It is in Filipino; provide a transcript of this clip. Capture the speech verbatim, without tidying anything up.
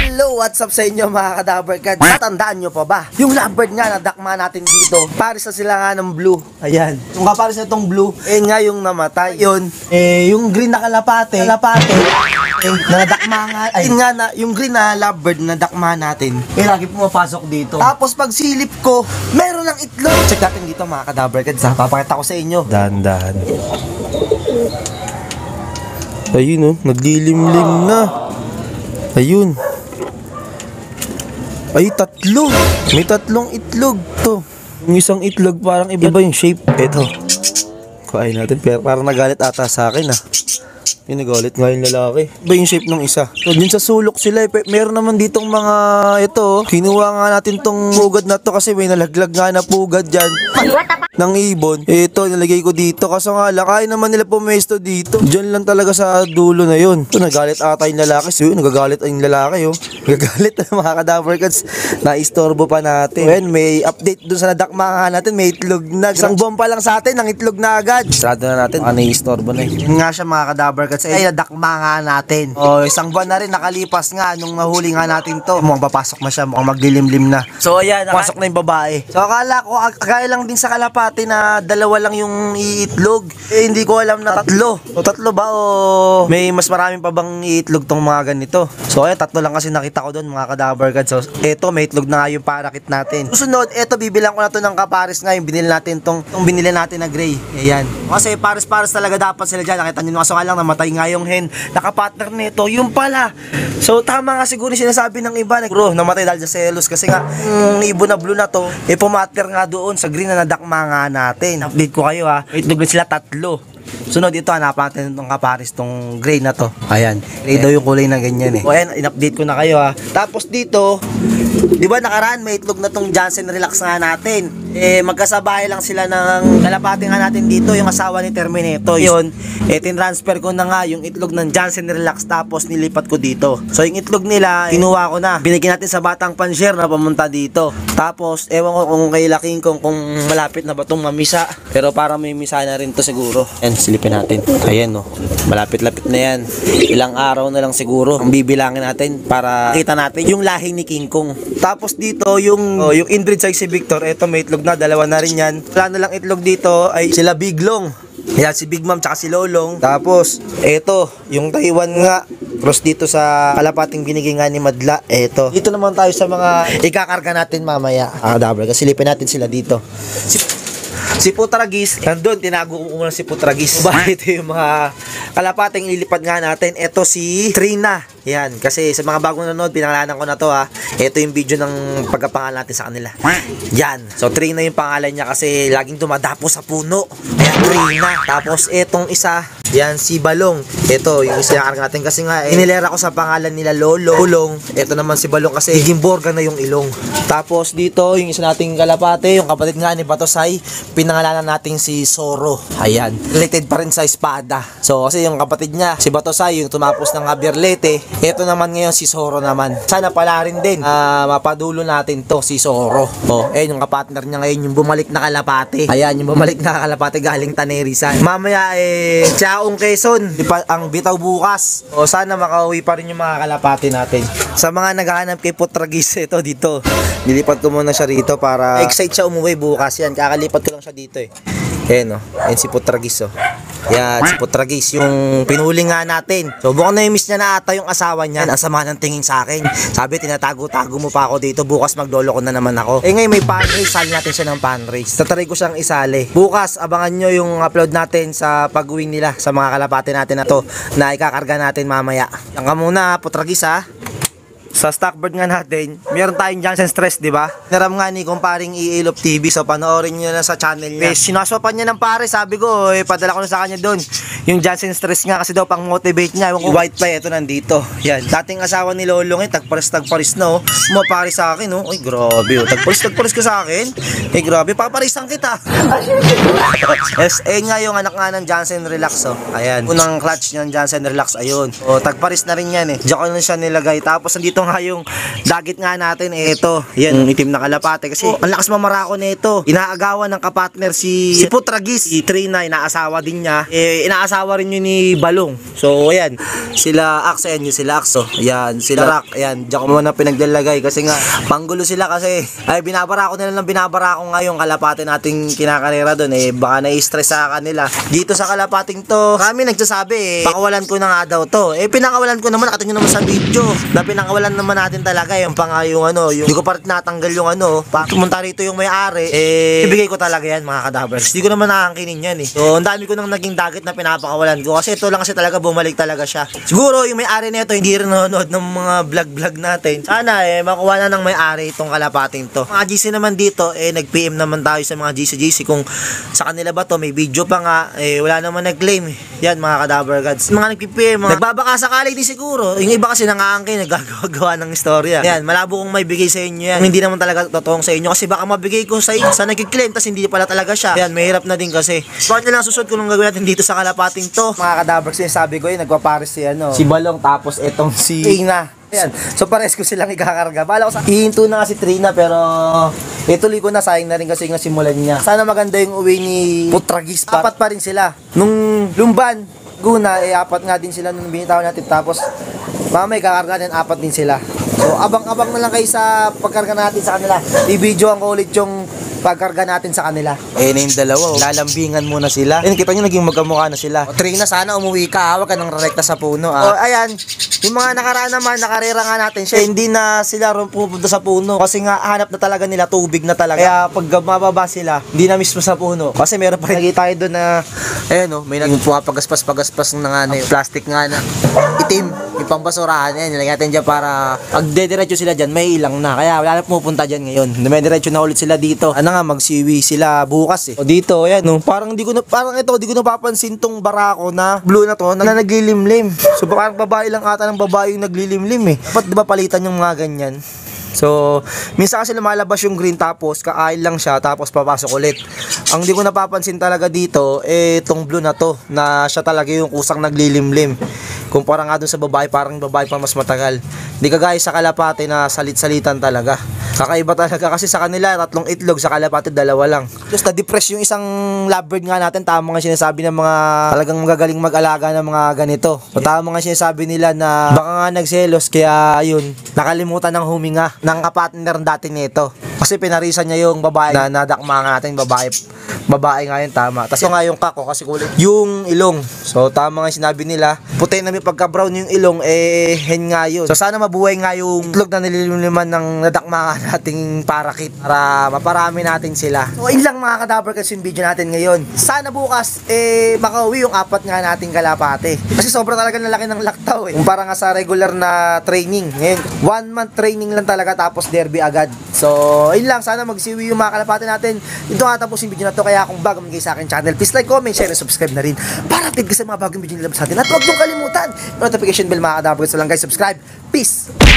Hello, what's up sa inyo mga ka-Dabbercats? Natandaan nyo pa ba? Yung lovebird nga na dakma natin dito, pares na sila nga ng blue. Ayan, yung kapares na itong blue, eh nga yung namatay. Yun, eh yung green na kalapate, kalapate, eh nadakma nga, ay nga na, yung green na lovebird na dakma natin, eh lagi pumapasok dito. Tapos pag silip ko, meron ng itlog. Check natin dito mga ka-Dabbercats ha, papakita ko sa inyo. Dahan-dahan. Ayun oh, naglilimlim na. Ayun. Ay, tatlo. May tatlong itlog to. Yung isang itlog parang iba-iba yung shape. Ito. Kuhain natin. Pero parang nagalit ata sa akin ah. Yung nagalit nga yung lalaki. Iba yung shape ng isa. So, dun sa sulok sila eh. Meron naman ditong mga ito. Kinuha nga natin tong pugad na to kasi may nalaglag nga na pugad dyan. Ng ibon. Ito, nilagay ko dito. Kaso nga lang, kaya naman nila pumesto dito. Diyan lang talaga sa dulo na yun. Ito, nagalit ata yung lalaki. So, yun, nagagalit yung lalaki, oh. Nagagalit na mga ka-Dabbercats. Na-istorbo pa natin. Well, may update dun sa nadakma natin. May itlog na. Isang buwan pa lang sa atin, ang itlog na agad. Sarado na natin. Baka na-istorbo na eh. Yun nga siya mga ka-Dabbercats. Ay, nadakma nga natin. O, isang buwan na rin nakalipas nga nung nahuli nga natin to. Mukhang papasok na siya. Mukhang maglilimlim na. So, ayan. Pasok na yung babae. So, akala ko, akala lang din sa kalapa na dalawa lang yung iitlog. Eh, hindi ko alam na tatlo. O tatlo ba o may mas maraming pa bang iitlog tong mga ganito? So, ayan, tatlo lang kasi nakita ko doon mga ka-Dabbercats. So, eto, may itlog na nga yung parakit natin. Susunod, eto, bibilang ko na to ng kapares nga yung binili natin tong, tong binili natin na gray. Ayan. Kasi pares-pares talaga dapat sila dyan. Nakita nyo, kaso nga lang namatay nga yung hen. Nakapartner nito, yung pala. So, tama nga siguro yung sinasabi ng iba. Bro, namatay dahil sa selos kasi nga, yung ibon na blue na to, eh, pumatner nga doon sa green na nadakma nga natin. Update ko kayo ha. Itlog na sila tatlo. Sunod ito, hanapan natin itong kapares, itong gray na to. Ayan. Gray daw yung kulay na ganyan eh. O ayan, in-update ko na kayo ha. Tapos dito, di ba nakaraan may itlog na tong Johnson Relax nga natin. Eh, magkasabay lang sila ng kalapati nga natin dito, yung asawa ni Terminator. Yun, eh, tinransfer ko na nga yung itlog ng Johnson Relax tapos nilipat ko dito. So, yung itlog nila, kinuha ko na. Binigyan natin sa batang pansier na pamunta dito. Tapos, ewan ko kung kay Laking kung, kung malapit na ba itong mamisa. Pero parang may misa na rin to siguro. Ayan, silipin natin. Ayan, no. Malapit-lapit na yan. Ilang araw na lang siguro ang bibilangin natin para kita natin yung lahi ni King Kong. Tapos dito, yung, oh, yung inbreed size si Victor, eto may itlog na, dalawa na rin yan. Wala na lang itlog dito ay sila Biglong. Yan, si Big Mom tsaka si Lolong. Tapos, eto, yung Taiwan nga. Cross dito sa kalapating binigay nga ni Madla. Eto. Dito naman tayo sa mga ikakarga natin mamaya. Ah, dabra. Silipin natin sila dito. Si Si Putragis, nandun, tinago ko muna si Putragis. Bakit ito yung mga kalapating ililipat nga natin. Ito si Trina. Yan, kasi sa mga bagong nanood, pinangalanan ko na to ha. Ito yung video ng pagkapangalan natin sa kanila. Yan. So, Trina yung pangalan niya kasi laging dumadapo sa puno. Ayan, Trina. Tapos, etong isa, yan, si Balong. Ito, yung isa yung natin kasi nga, eh, inilera ko sa pangalan nila Lolo. Ulong. Ito naman si Balong kasi Gimborga na yung ilong. Tapos, dito, yung isa nating kalapate, yung kapatid nga ni Batosay, pinangalanan natin si Zoro. Ayan. Related pa rin sa espada. So, kasi yung kapatid niya, si Batosay, yung tumapos ng Abierlete. Ito naman ngayon si Zoro naman. Sana pala rin din uh, mapadulo natin to si Zoro. Oh, eh yung kapartner niya ngayon yung bumalik na kalapate. Ayan, yung bumalik na kalapate galing Tanerisan. Mamaya eh Chaong Quezon, di pa ang bitaw bukas. O sana makauwi pa rin yung mga kalapate natin. Sa mga naghahanap kay Putragis, ito dito. Nilipat ko muna siya rito para excite siya umuwi bukas. Yan, kakalipat ko lang siya dito eh. Ayan o, oh. Ayan si Putragis oh. Yan, si Putragis yung pinuli nga natin. So bukan na yung miss niya na ata yung asawa niya. Ang sama ng tingin sa akin. Sabi tinatago-tago mo pa ako dito. Bukas maglolo ko na naman ako. Eh ngayon may pan race. Sali natin siya ng pan race. Tatry ko siyang isali. Bukas abangan nyo yung upload natin sa pag-uwing nila sa mga kalapate natin na to na ikakarga natin mamaya. Yan ka muna Putragis ha. Sa stockbird nga natin, meron tayong Johnson Stress, di ba? Naram nga ni kumparing Iilop T V, so panoorin niyo na sa channel niya. Eh, sinasopan niya ng pare, sabi ko, eh, padala ko na sa kanya doon. Yung Johnson Stress nga kasi daw pang motivate niya. Yung white pa, ito nandito. Yan, dating asawa ni Lolong, eh, tagparis tagparis no. Mapari sa akin, no. Ay, grabe, oh. Tagparis tagparis ka sa akin. Eh, grabe, paparisan kita. Yes, eh nga yung anak nga ng Johnson Relax, oh. Ayan, unang clutch ng Johnson Relax, ayun. O, tagparis na rin yan, eh. Diyan ko na siya nilagay. Tapos nandito nga yung dagit nga natin, eh, ito. Yan, yung itim na kalapate. Kasi ang lakas mamarako na ito. Inaagawan ng kapatner si, si Putragis. Si Trina, inaasawa din niya. Eh, inaasawa rin yun ni Balong. So, ayan. Sila Ax, ayan yung sila Ax. Oh. Ayan, sila Rock. Ayan, diyan ko muna pinaglalagay. Kasi nga, panggulo sila kasi. Ay, binabara ko nila lang binabara ko nga yung kalapate nating kinakarera doon. Eh, baka na-stress sa kanila. Dito sa kalapating to, kami nagsasabi, eh, pakawalan ko na nga daw to. Eh, pinakawalan ko naman, nakita nyo naman sa video. Na pinakawalan naman natin talaga yung pang yung ano, yung, hindi ko pa rin natanggal yung ano. Pa, pumunta rito yung may-ari, eh, ibigay ko talaga yan mga kadabers. Hindi ko naman nakangkinin yan eh. So, ang dami ko nang naging dagit na pinapakawalan ko. Kasi ito lang kasi talaga bumalik talaga siya. Siguro yung may-ari nito hindi rin nanonood ng mga vlog-vlog natin. Sana eh, makuha na ng may-ari itong kalapating to. Mga G C naman dito, eh, nag-P M naman tayo sa mga G C G C kung sa kanila ba to, may video pa nga, eh, wala naman nag-claim. Yan mga kadaver gods. Mga nag-P M, mga nagbabaka sakali din siguro. Yung iba kasi nangaangkin, nagagawa ng istorya. Yan, malabo kong may bigay sa inyo yan. Hindi naman talaga totoong sa inyo kasi baka mabigay ko sa inyo sa nag-claim tas hindi pala talaga siya. Yan, mahirap na din kasi. Bakit nyo lang susunod kung gagawin natin dito sa kalapating to? Mga kadaver, sabi ko yun, nagpapares si ano, si Balong tapos etong si Trina. Ayan, so pares ko silang ikakarga. Bala ko sa ihinto na nga si Trina pero ituloy ko na, sayang na rin kasi yung simulan niya. Sana maganda yung uwi ni Putragis. Apat pa rin sila. Nung Lumban, Guna, eh apat nga din sila nung binitaw natin. Tapos mamay kakarga din, apat din sila. So abang-abang na lang kayo sa pagkarga natin sa kanila. I-videoan ko ulit yung pagkarga natin sa kanila. Eh na yung dalawa, oh. Lalambingan muna sila. Eh kita nyo naging magkamukha na sila. O, Trina, sana umuwi ka, huwag ka nang rekta sa puno, ah. O ayan, yung mga nakaraan naman, nakarera nga natin siya. Eh, hindi na sila rin pupunta sa puno. Kasi nga hanap na talaga nila, tubig na talaga. Kaya pag mababa sila, hindi na mismo sa puno. Kasi meron pa rin nakita tayo doon na, ayan o, oh, may naging pumapagaspas-pagaspas na nga na yung plastic nga na itim, yung pambasurahan. Ayan, nilagay natin dyan para pag dediretso sila dyan, may ilang na. Kaya wala na pumupunta dyan ngayon. May diretso na ulit sila dito. Ano nga, magsiwi sila bukas eh. O dito, ayan, no, parang di ko na, parang ito, di ko napapansin tong barako na blue na to, na naglilimlim. So parang babae lang ata ng babae yung naglilimlim eh. Dapat di ba palitan yung mga ganyan? So, minsan kasi lumalabas yung green tapos kaail lang siya tapos papasok ulit. Ang di ko napapansin talaga dito, eh, itong blue na to, na siya talaga yung kusang naglilimlim. Kumpara nga dun sa babae, parang babae pa mas matagal. Di kagaya sa kalapate na salit-salitan talaga. Kakaiba talaga kasi sa kanila, tatlong itlog, sa kalapate dalawa lang. Just na-depress yung isang lovebird nga natin, tama nga sinasabi ng mga talagang magagaling mag-alaga ng mga ganito. So, tama nga sinasabi nila na baka nga nagselos, kaya ayun, nakalimutan ng huminga ng kapatner dati nito. Kasi pinarisan niya yung babae na nadakma nga natin, babae. Babae nga yun, tama. Tapos nga yung kako kasi kulit yung ilong. So tama nga sinabi nila, puti na may pagka-brown yung ilong, eh hen nga yun. So sana mabuhay nga yung itlog na nililiman ng nadakma nating parakit para maparami natin sila. So yun lang mga kadaver kasi yung video natin ngayon. Sana bukas eh makauwi yung apat nga nating kalapate. Kasi sobrang talaga nalaki ng laktaw eh. Kumpara nga sa regular na training. Ngayon, one month training lang talaga tapos derby agad. So yun lang, sana magsiwi yung mga kalapate natin. Ito nga tapos yung video na to. Kaya kung bago mga sa akin channel, please like, comment, share, and subscribe na rin para update ka sa mga bagong video nilabas natin. At huwag niyong kalimutan notification bell mga kadaver. So lang guys, subscribe. Peace!